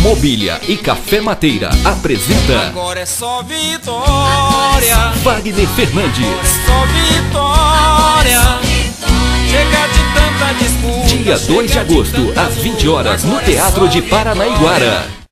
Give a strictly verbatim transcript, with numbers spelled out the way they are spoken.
Mobília e Café Mateira apresenta Agora é só vitória. Wagner Fernandes. Só vitória. Chega de tanta disputa. Dia dois de agosto, às vinte horas, no Teatro de Paranaiguara.